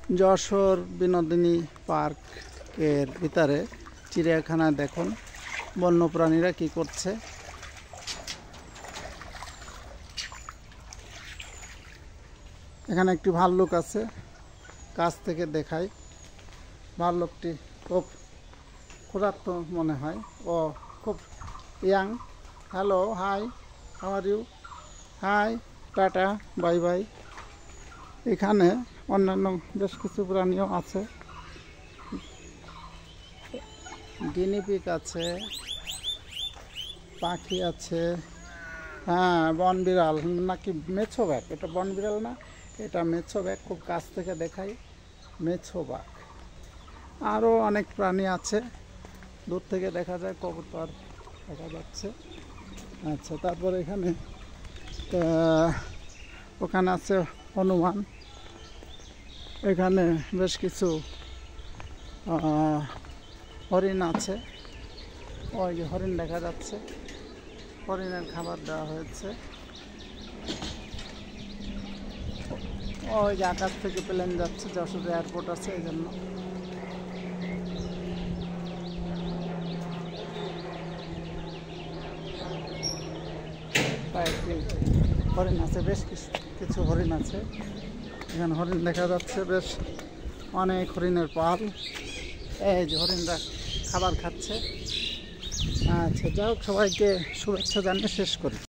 যশোর বিনোদিনী পার্কের ভিতরে চিড়িয়াখানায় দেখুন বন্যপ্রাণীরা কি করছে। এখানে একটি ভাল্লুক আছে, কাছ থেকে দেখাই। ভাল্লুকটি খুব ক্ষুধার্ত মনে হয়, ও খুব young. Hello, hi, how are you, hi, tata, bye bye. এখানে অন্যান্য বেশ কিছু প্রাণীও আছে, গিনিপিগ আছে, পাখি আছে, হ্যাঁ বন বিড়াল নাকি মেছো বাঘ, এটা বন বিড়াল না, এটা মেছো বাঘ। খুব কাছ থেকে দেখাই, মেছো বাঘ। আরও অনেক প্রাণী আছে, দূর থেকে দেখা যায়, কবুতর দেখা যাচ্ছে। আচ্ছা, তারপর এখানে ওখানে আছে হনুমান। এখানে বেশ কিছু হরিণ আছে, ওই যে হরিণ দেখা যাচ্ছে, হরিণের খাবার দেওয়া হয়েছে। ওই যে আকাশ থেকে প্লেন যাচ্ছে, যশোর এয়ারপোর্ট আছে এই জন্য। কয়েকটি হরিণ আছে, বেশ কিছু হরিণ আছে এখানে। হরিণ দেখা যাচ্ছে, বেশ অনেক হরিণের পাল। এই যে হরিণরা খাবার খাচ্ছে। আচ্ছা, যাই হোক, সবাইকে শুভেচ্ছা জানিয়ে শেষ করি।